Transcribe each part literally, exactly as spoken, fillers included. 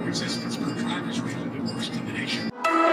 report says Pittsburgh drivers rated the worst in the nation.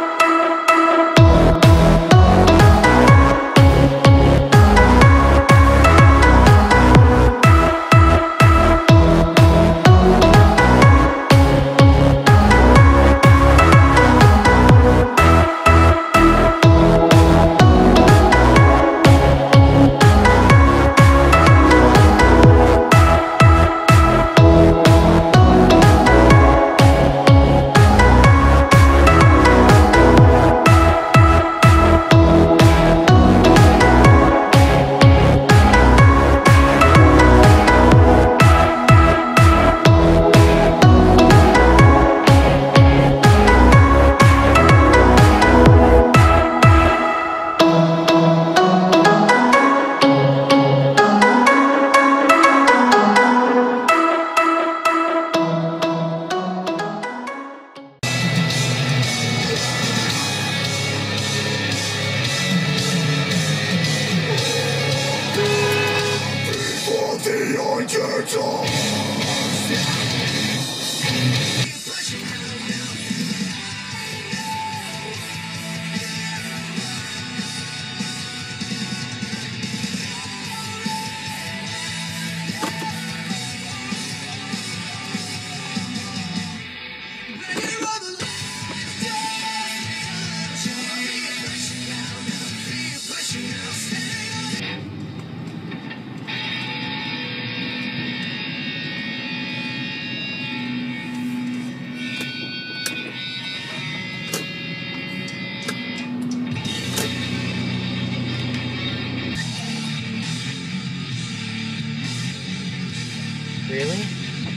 Really?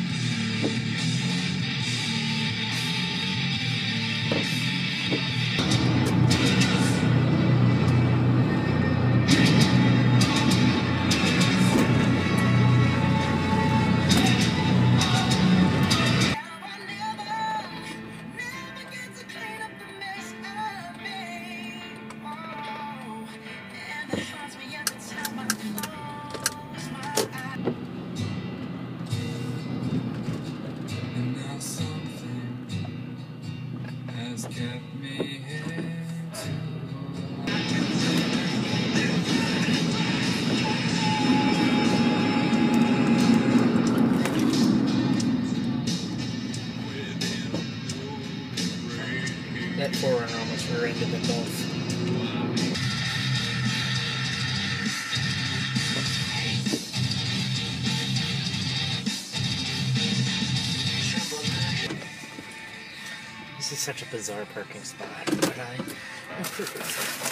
That forerunner almost rear-ended them both. This is such a bizarre parking spot, but I approve.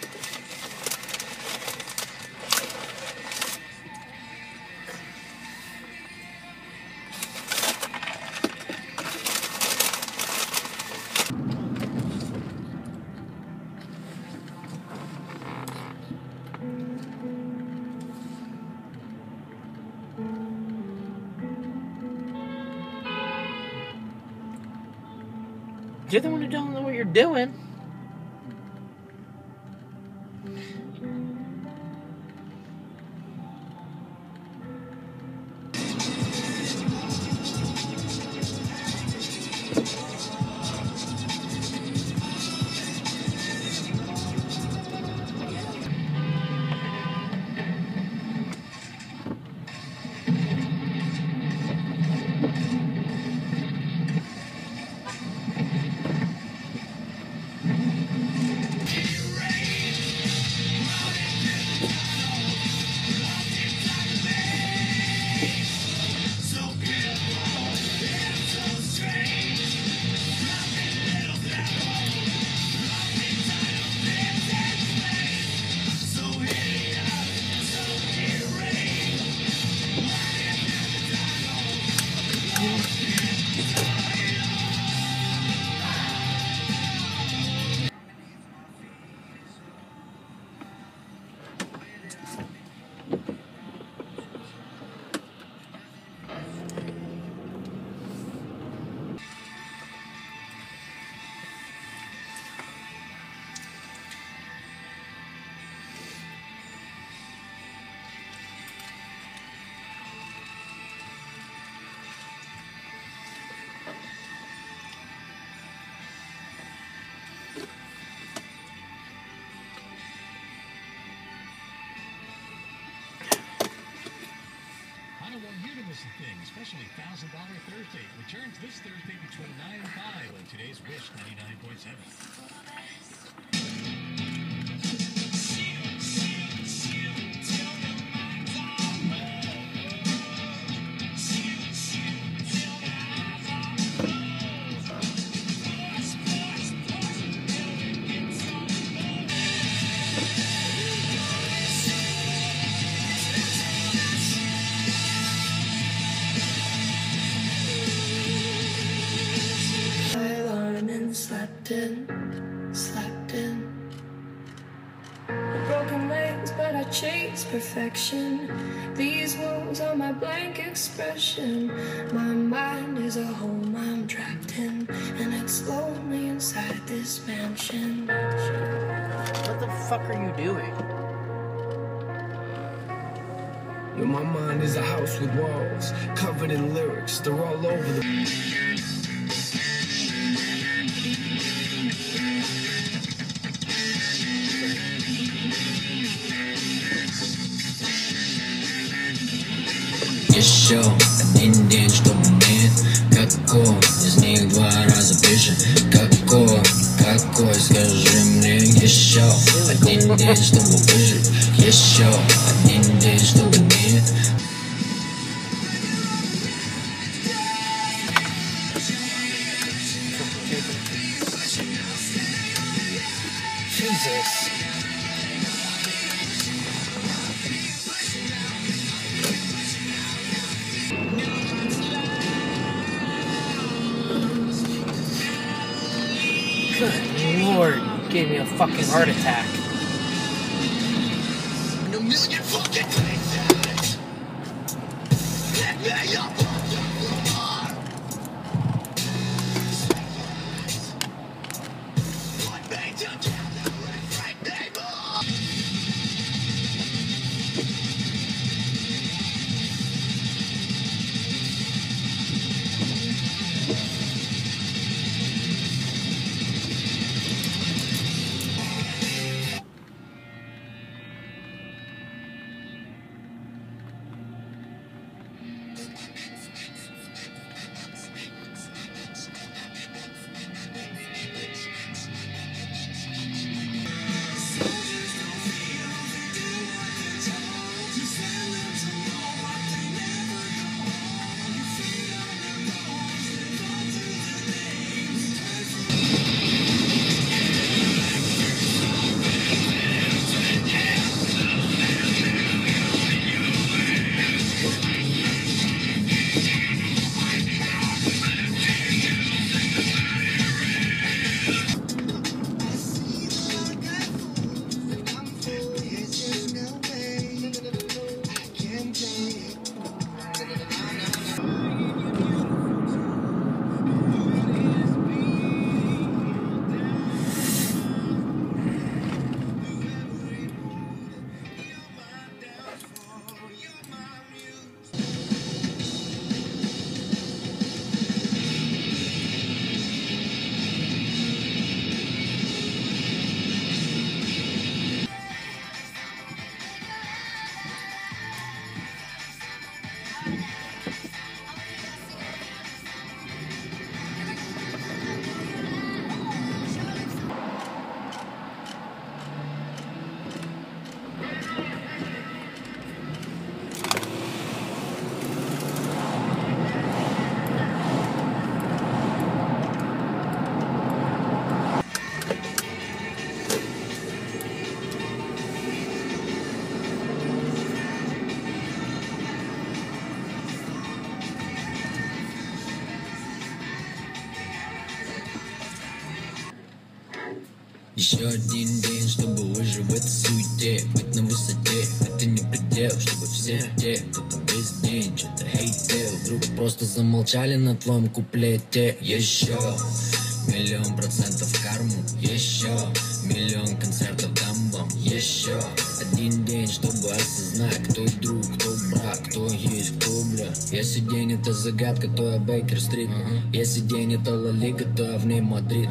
You're the one who don't know what you're doing. everything, especially one thousand dollar Thursday. Returns this Thursday between nine and five on today's Wish ninety-nine point seven. Slept in, slept in. Broken legs, but I chase perfection. These wounds are my blank expression. My mind is a home I'm trapped in, and it's lonely inside this mansion. What the fuck are you doing? Yo, my mind is a house with walls covered in lyrics. They're all over the. Еще один день, чтобы мне какой из них два раза ближе. Какой, какой, скажи мне. Еще один день, чтобы выжить. Еще один день, чтобы мне. Jesus. Good Lord, you gave me a fucking heart attack. Еще один день, чтобы выжить в этой суете. Быть на высоте, это не предел. Чтобы все те, кто там весь день что-то хейтил, вдруг просто замолчали на твоем куплете. Еще миллион процентов в карму. Еще миллион концертов дамбом. Еще один день, чтобы осознать, кто друг, кто брат, кто есть, кто бля. Если день это загадка, то я Бейкер-стрит. Если день это Ла Лига, то я в ней Мадрид.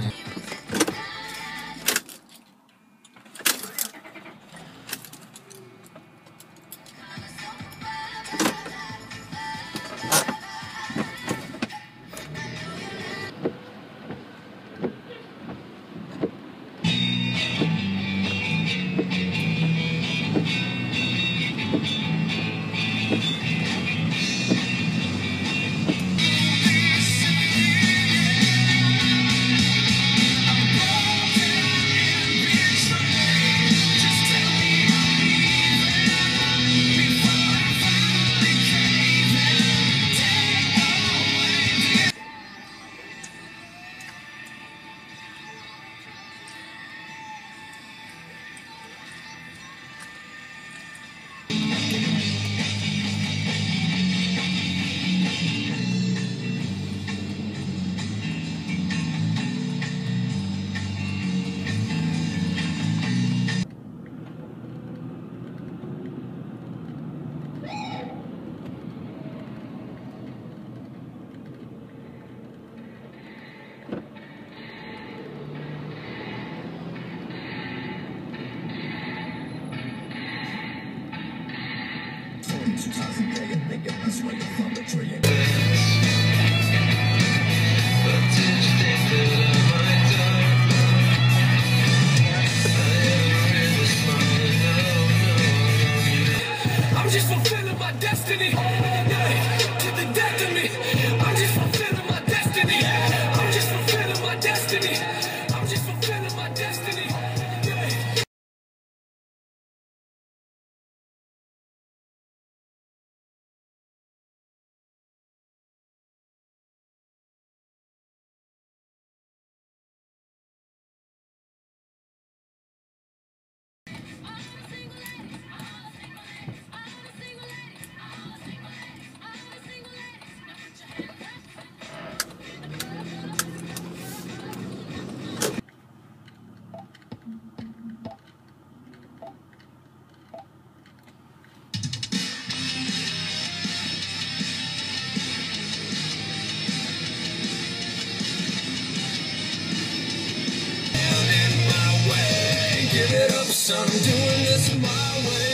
Give it up, son, I'm doing this my way.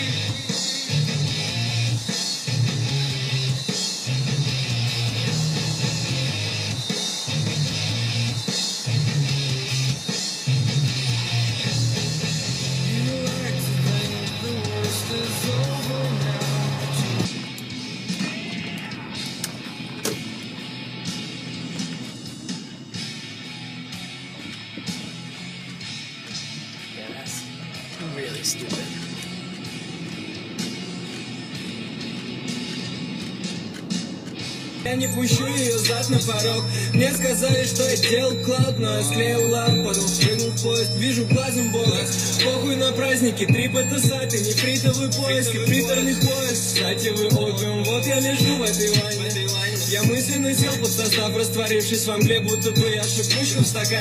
Really stupid. Я не пущу ее зад на порог. Мне сказали, что я делал клад, но я склеил лап, потом спрыгнул в поезд. Вижу глазом Бога. Похуй на праздники, трип это саты, нефритовый поиск и приторный поезд. Кстати, вы опиум, вот я лежу в этой ванне. Я мысленно сел под состав, растворившись во мгле, будто бы я шипучку в стакане.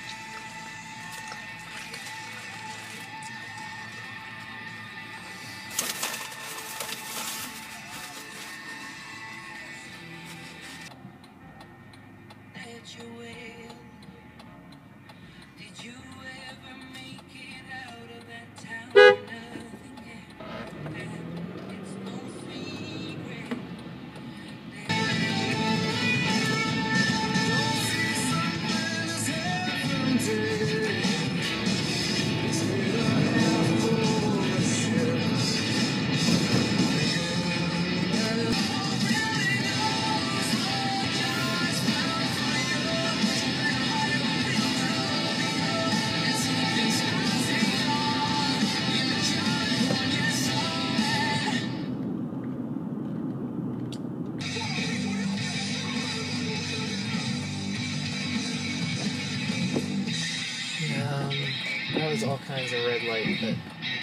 That was all kinds of red light, but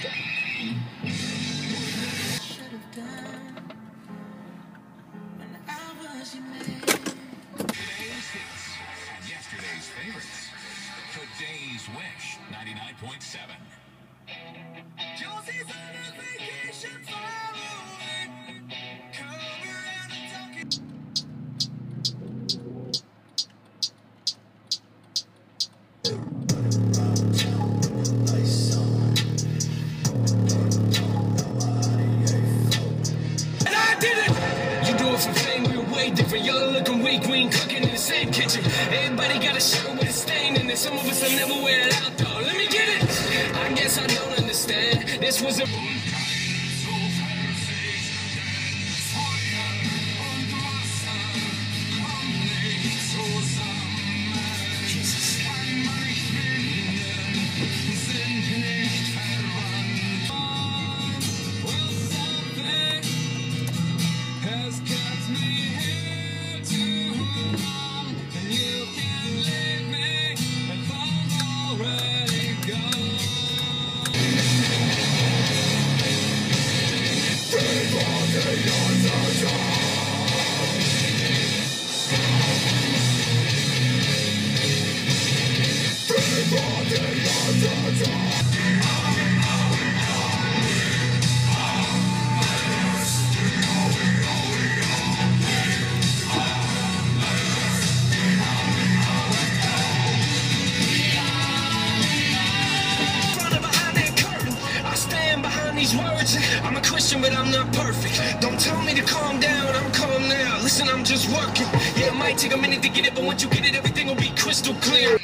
Today's hits and yesterday's favorites. Today's Wish, ninety-nine point seven. Josie's on a vacation far away. Come around and talk it. And I did it! You do it for fame, we were way different. Y'all looking weak, we ain't cooking in the same kitchen. Everybody got a shirt with a stain in it. Some of us will never wear it out though. Let me get it! I guess I don't understand. This was a... I'm a Christian, but I'm not perfect. Don't tell me to calm down, I'm calm now. Listen, I'm just working. Yeah, it might take a minute to get it, but once you get it, everything will be crystal clear.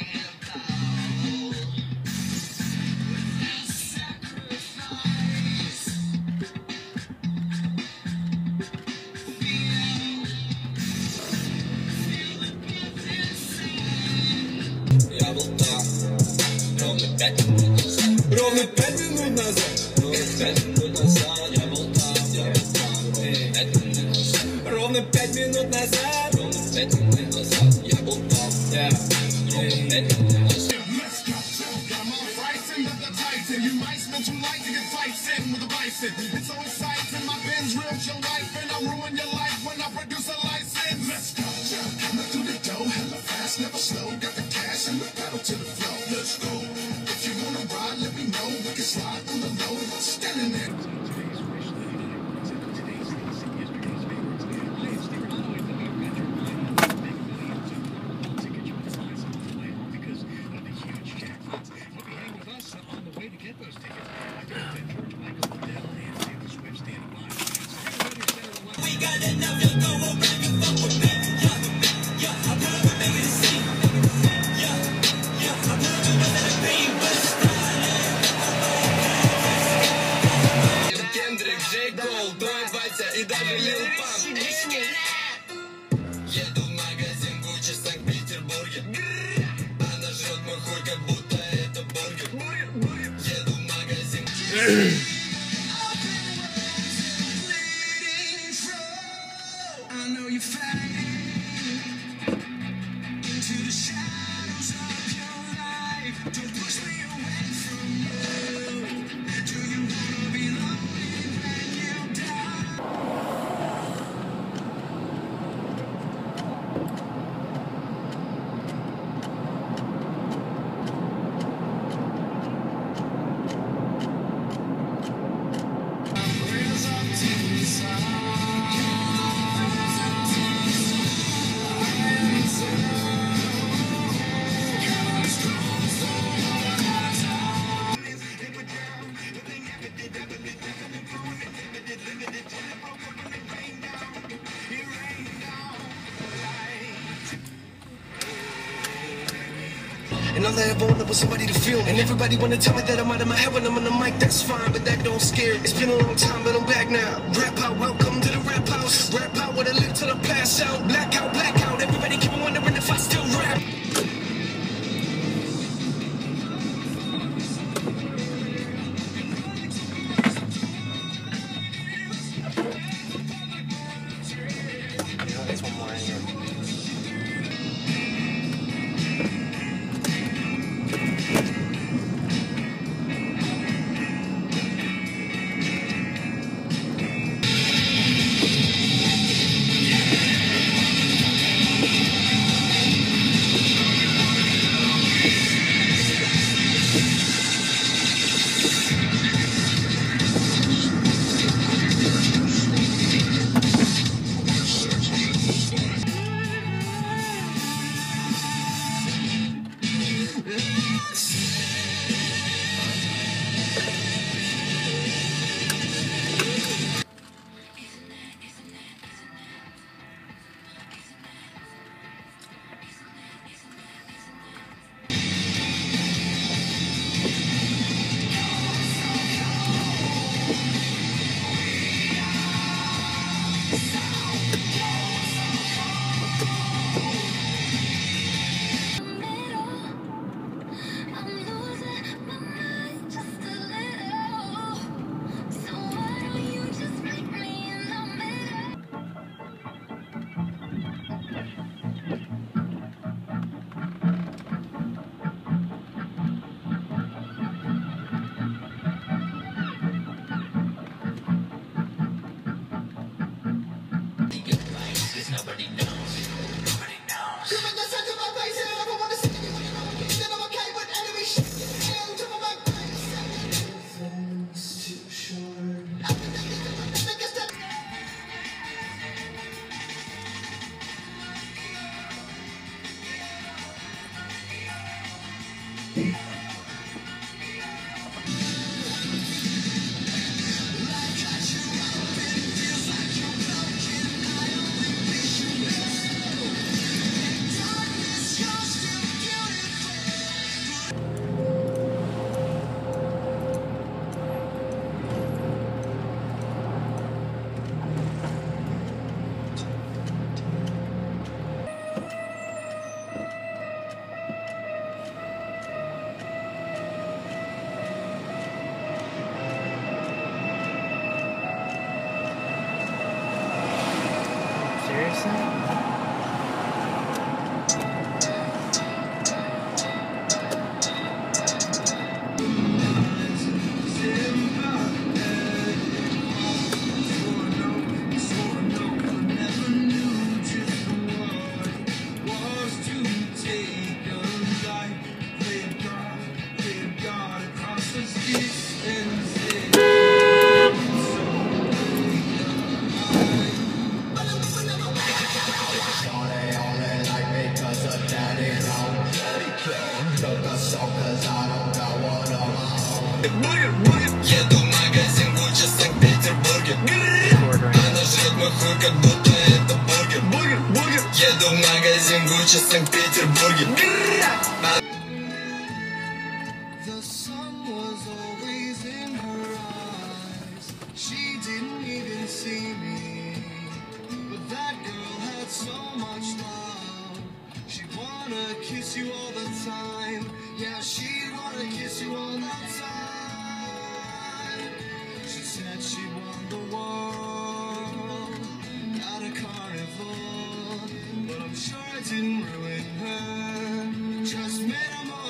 Я был там ровно пять минут назад. Ровно пять минут назад. Пять минут назад я был там, я был там, пять минут назад. Ровно пять минут назад, ровно пять минут назад я был там, я ровно пять минут назад. You might spend your life to get fights in with a bison. It's on sight in my Benz, real your life, and I'll ruin your life when I produce a license. Let's go, coming through the door, hella fast, never slow. Got the cash and the pedal to the flow. Let's go. If you wanna ride, let me know. We can slide on the low. Standing there. Today's Wish, ninety-nine point seven. Today's hits and yesterday's favorites. I am Steve Ronaldo, and we've got your Mega Millions of Powerball tickets. You can buy some on the way home because of the huge jackpots. Hope you hang with us on the way to И даже Лил Памп. Еду в магазин Гуччи в Санкт-Петербурге. Она жрет мой хуй, как будто это бургер. Еду в магазин. And all I ever wanted was somebody to feel me. And everybody wanna tell me that I'm out of my head when I'm on the mic, that's fine, but that don't scare me. It's been a long time, but I'm back now. Rap out, welcome to the rap house. Rap out, what I live till I pass out. Blackout, blackout, everybody keep on wondering if I still rap. There's one more in here. Еду в магазин Гуччи в Санкт-Петербурге. Она жрет мой хуй, как будто это бургер. Бургер, бургер. Еду в магазин Гуччи в Санкт-Петербурге. The sun was always in her eyes. She didn't even see me. But that girl had so much love. She wanna kiss you all the time. Yeah, she wanna kiss you all the time. She said she won the world at a carnival. But I'm sure it didn't ruin her. Just made her more.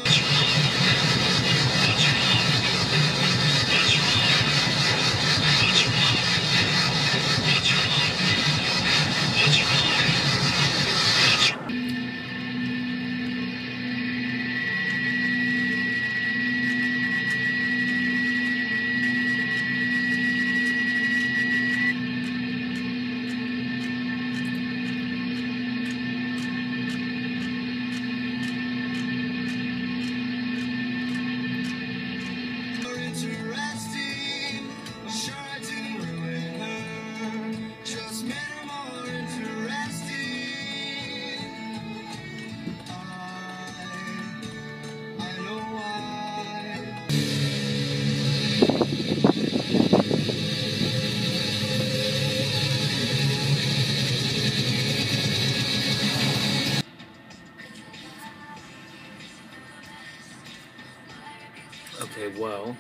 Okay, well.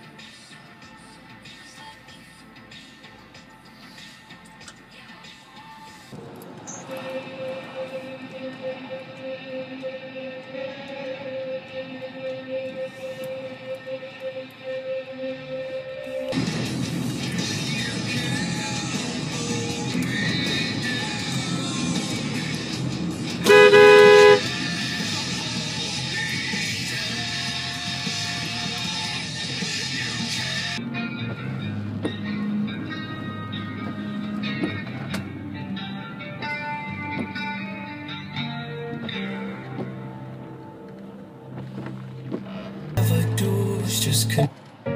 Just come.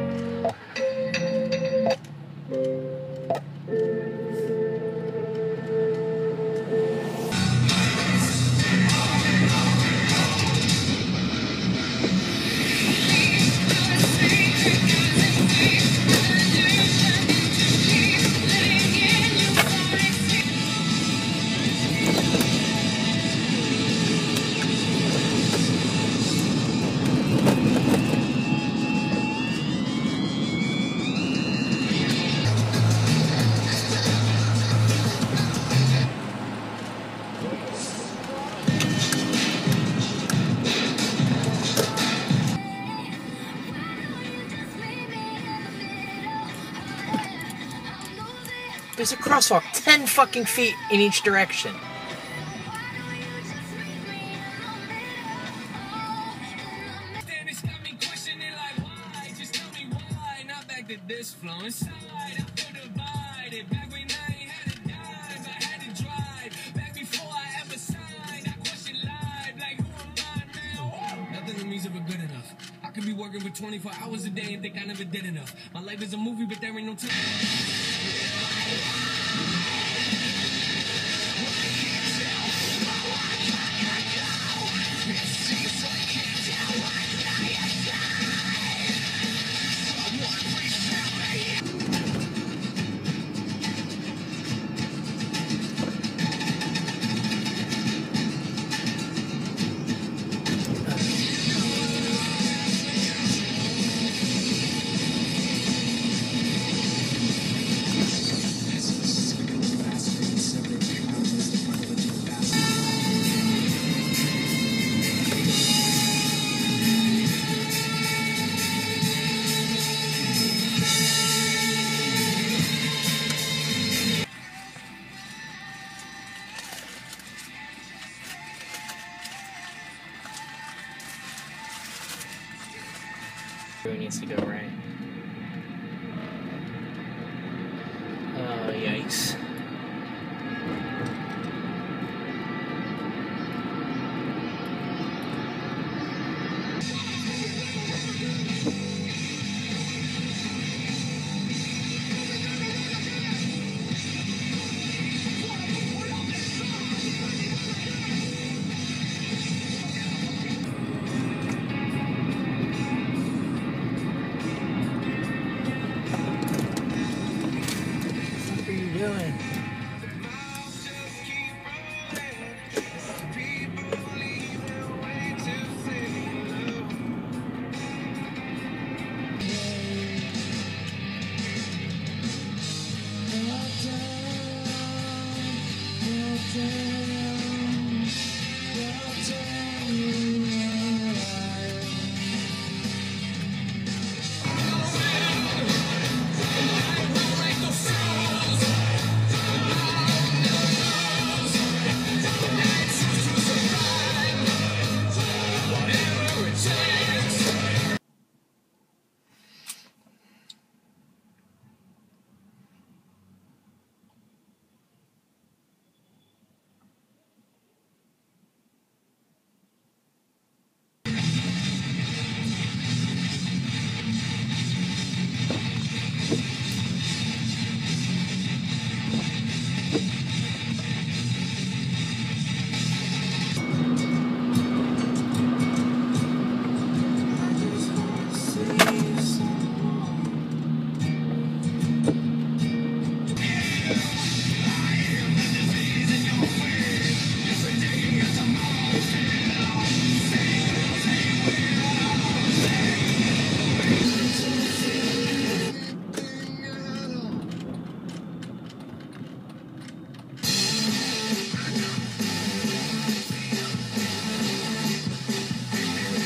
There's a crosswalk ten fucking feet in each direction. This flow inside, I feel divided. Back when I ain't had a dime, I had to drive. Back before I ever signed, I question live, like who am I now? Nothing to me's ever good enough. I could be working for twenty-four hours a day and think I never did enough. My life is a movie, but there ain't no time. Who needs to go right? Oh, yikes.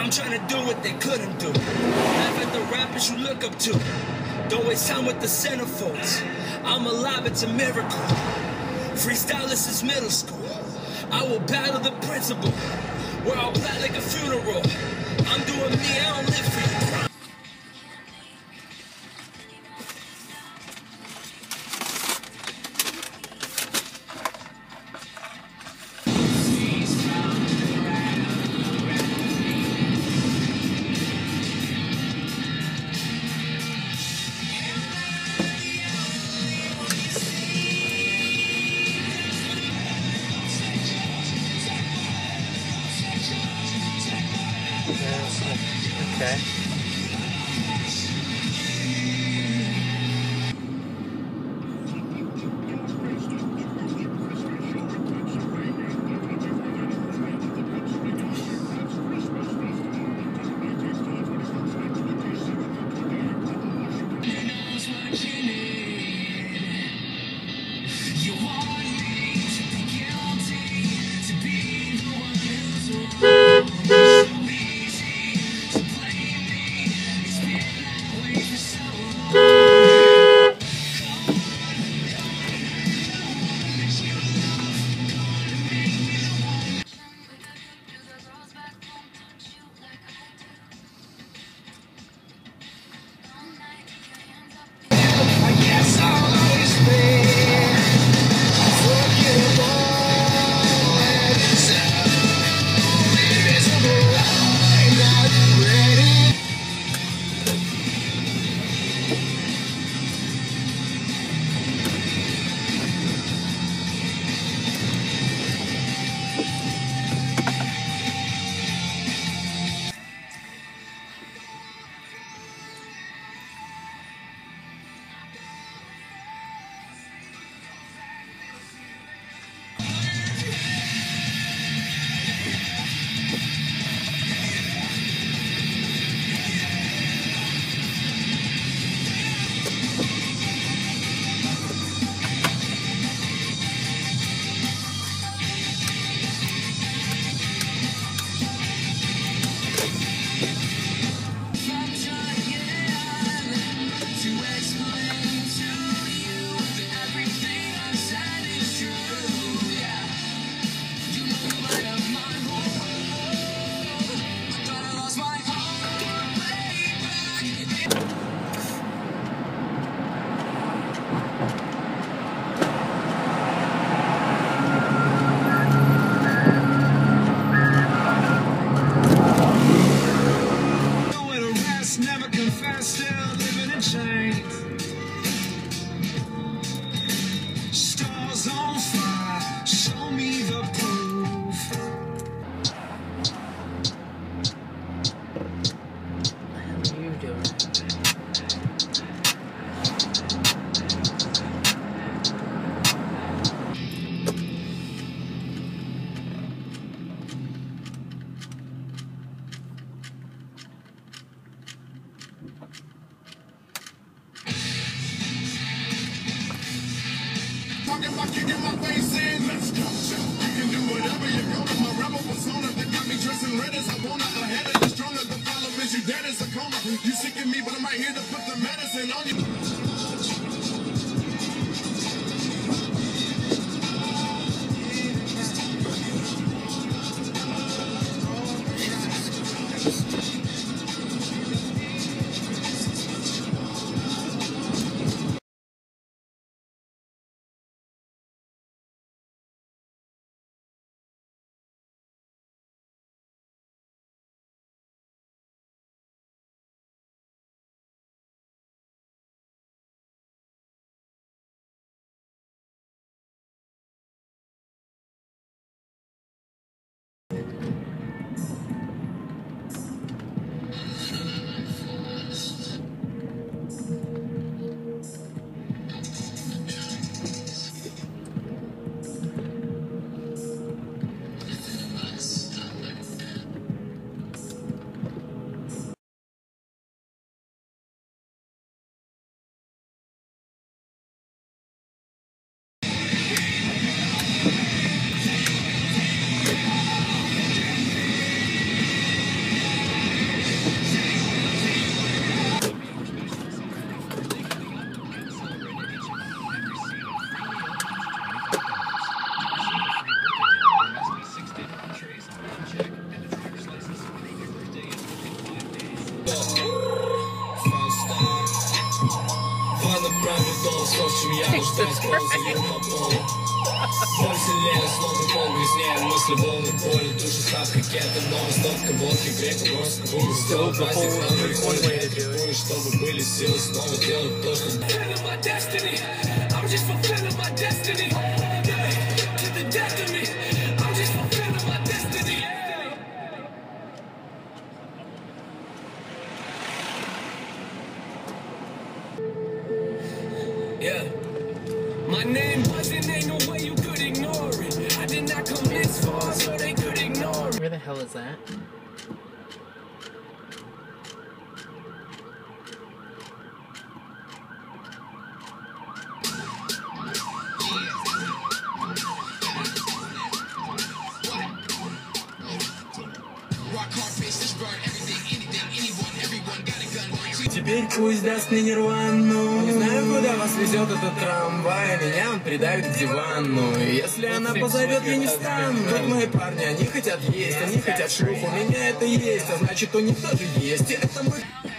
I'm trying to do what they couldn't do. Laugh at the rappers you look up to. Don't waste time with the centerfolds. I'm alive, it's a miracle. Freestylist is middle school. I will battle the principal. We're all black like a funeral. I'm doing me, I don't live for you. Okay. Never confess, still living in chains. Stars on fire, show me the proof. What are you doing? Talking about kicking my face in. Let's go. You can do whatever you go to my rebel persona that got me dressing red as I wanna. Ahead of you, stronger. The problem is you dead as a coma. You sick of me, but I'm right here to put the medicine on you. Ванна правит голос, в чем я нуждаюсь, ползаю по полу. Боль сильнее, словно пол грязнее, мысли волны боли, душа став кокета, новая стопка водки, грека, броска, губы, стол, пластик, нам приходит, требую, чтобы были силы снова делать то, что... Yeah. My name wasn't, ain't no way you could ignore it. I did not come this far, so they could ignore it. Where the hell is that? Rock hard face, just burn everything, anything, anyone, everyone got a gun. Теперь пусть даст мне нирвану. Не знаю, куда вас везет этот трамвай, меня он придавит к дивану. И если она позовет, я не встану. Вот мои парни, они хотят есть, они хотят шлюх. У меня это есть, а значит у них тоже есть. И это мы...